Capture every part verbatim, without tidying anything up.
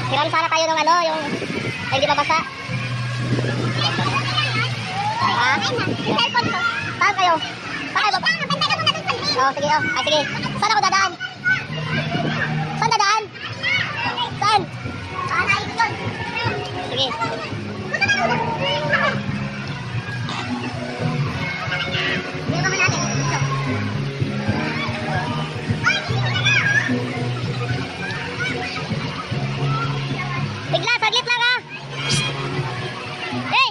Hiram sana tayo ng ano, yung ay, hindi mabasa. Ha? Yung cellphone ko. Saan kayo? Saan kayo? Oh, sige, oh. Ay, sige. Saan ako dadaan? Saan dadaan? Saan? Sige. Dito naman natin. Bigla, saglit lang ha. Hey!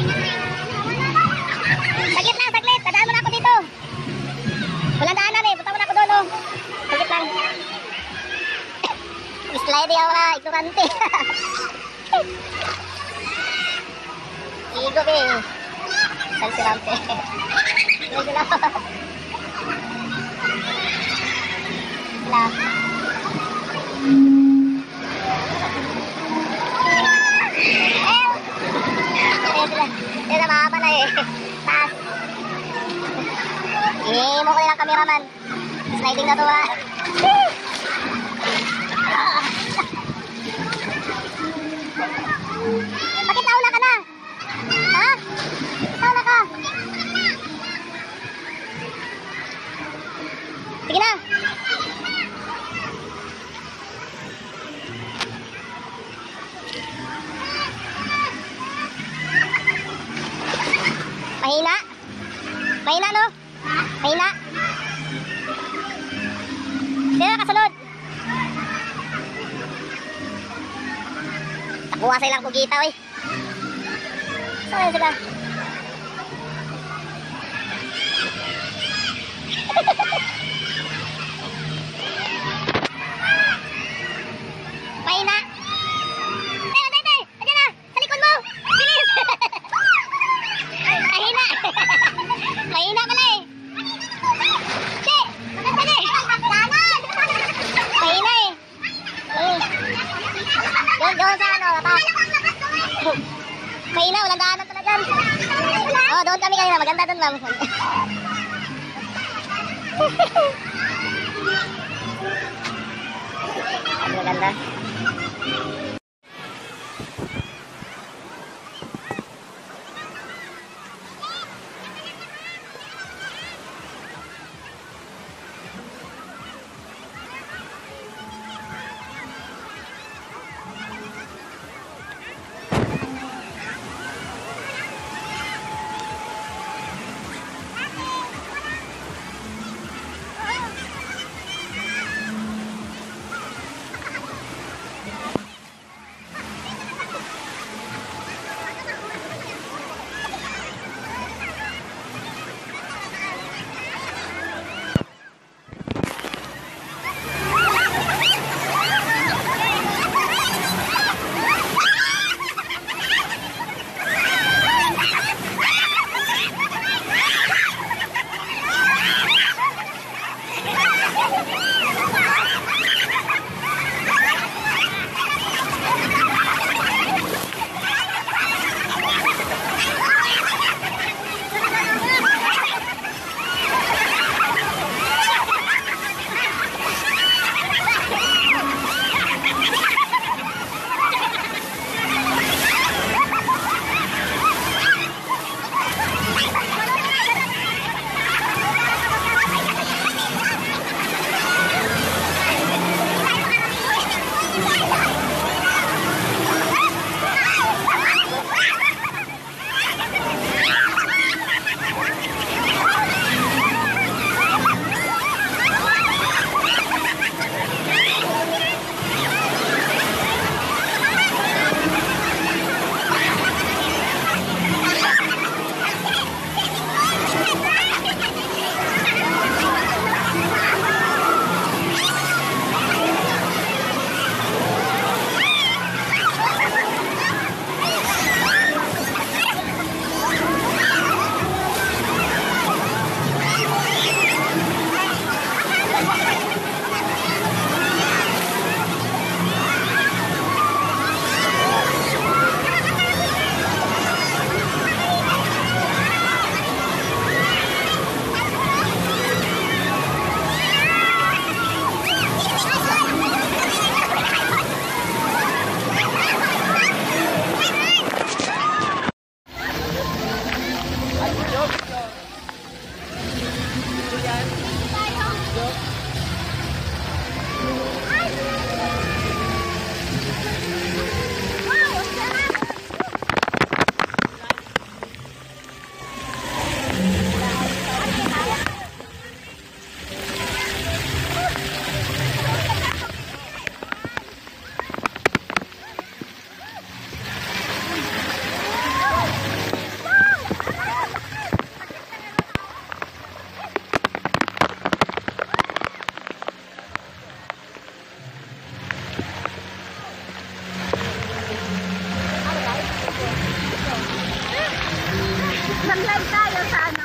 Saglit lang, saglit. Tadaan mo na ako dito. Walang daanan eh. Punta mo na ako doon oh. Saglit lang. Slide ako na, ignorante. Igo be. Salsilante. Igo na ako. Wala. Ito na mahaba na eh. Taas. Hinihimo ko nilang cameraman. Sliding na to ha. Bakit nauna ka na? Ha? Nauna ka? Sige na. Mahina? Mahina no? Mahina? Sino na kasunod? Takuha silang kugita oy. Saan sila? Mahina? Tay, tay, tay! Andiyan na! Sa likod mo! Bilis! Mahina! Mahina pala eh! Che! Maganda na eh! Mahina eh! Doon, doon sa ano, lapas. Mahina, walang daanan talaga. Oh, doon kami kanina. Maganda doon, ma'am. Maganda. Mag-live tayo sa ano.